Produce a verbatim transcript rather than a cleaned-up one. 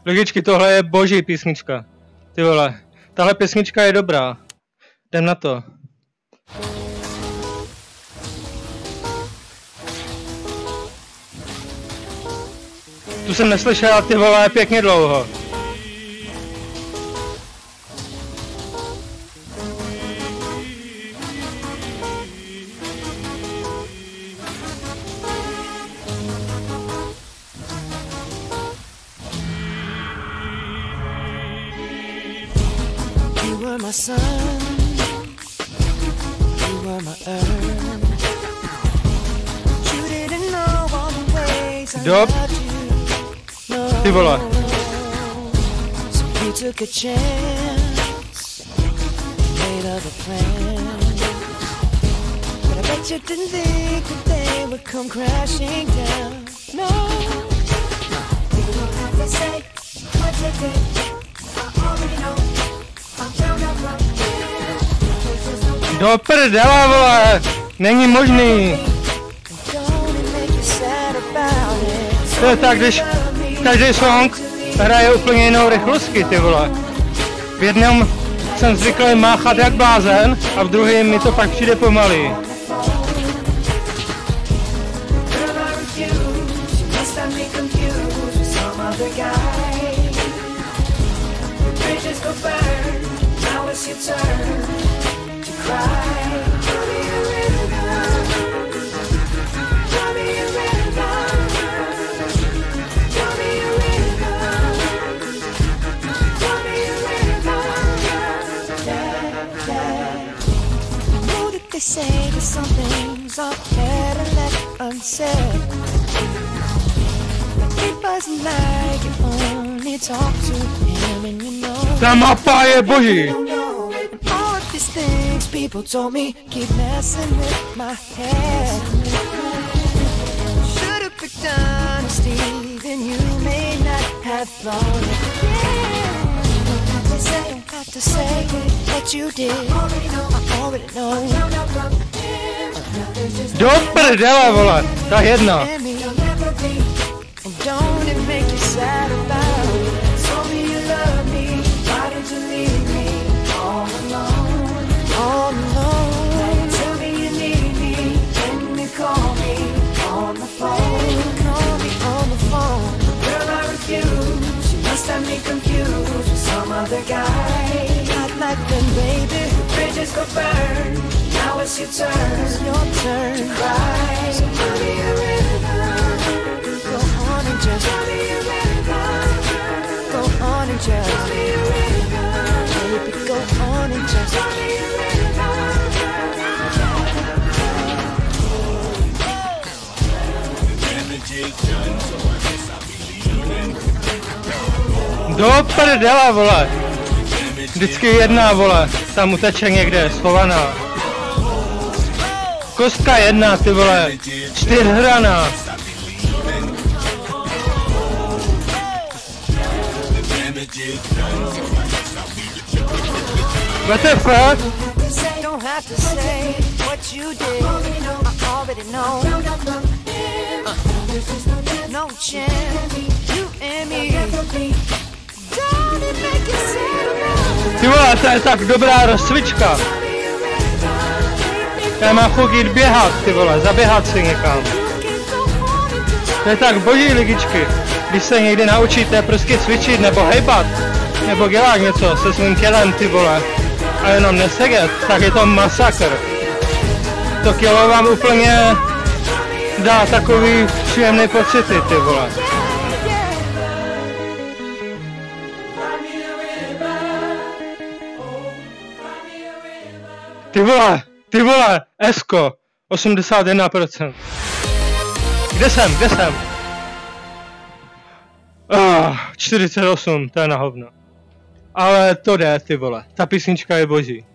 Ligičky, tohle je boží písnička. Ty vole, tahle písnička je dobrá. Jdem na to. Tu jsem neslyšel, ty vole, pěkně dlouho. You were my sun, you were my earth. You didn't know all the ways I Dob. loved you. No. Ty vole. So you took a chance, made other plans. But I bet you didn't think that they would come crashing down. No. You don't have to say what you did. I already know. Do prdela, vole, není možný. To je tak, když každý song hraje úplně jinou rychlostí, ty vole. V jednom jsem zvyklý máchat jak blázen a v druhém mi to pak přijde pomalý. They say that some things are better left unsaid. But it wasn't like you only talk to him and you know. Ta mapa je boží. All of these things people told me keep messing with my head. Should've picked honesty, then you may not have thought it. Yeah. Don't have to say what you did. I already know. Do prdela, vole, ta jedna. Don't it make you sad about it? Told me you love me. Why did you leave me all alone? All alone. Tell me you need me. Can you call me on the phone? Call me on the phone. Girl, I refuse. You must have me confused with some other guy. Not like them, baby. Bridges go burn. Now it's your turn. It's your turn to cry. So tell me a rhythm. Go on and just tell me a rhythm. Go on and just tell me a rhythm. Baby, go on and just tell me a rhythm. Do prdela, vole. Vždycky jedna, vole, tam uteče někde, schovaná. Kostka jedna, ty vole, čtyřhraná. What the fuck? Don't have to say what you did. I already know. No chance, you and me. Ty vole, to je tak dobrá rozcvička. Já mám chuť jít běhat, ty vole, zaběhat si někam. To je tak boží, ligičky. Když se někdy naučíte prostě cvičit nebo hejbat, nebo dělat něco se svým tělem, ty vole, a jenom nesedět, tak je to masakr. To tělo vám úplně dá takový příjemný pocity, ty vole. Ty vole, ty vole, Esko, osmdesát jedna procent. Kde jsem, kde jsem? Oh, čtyřicet osm, to je na hovno. Ale to jde, ty vole, ta písnička je boží.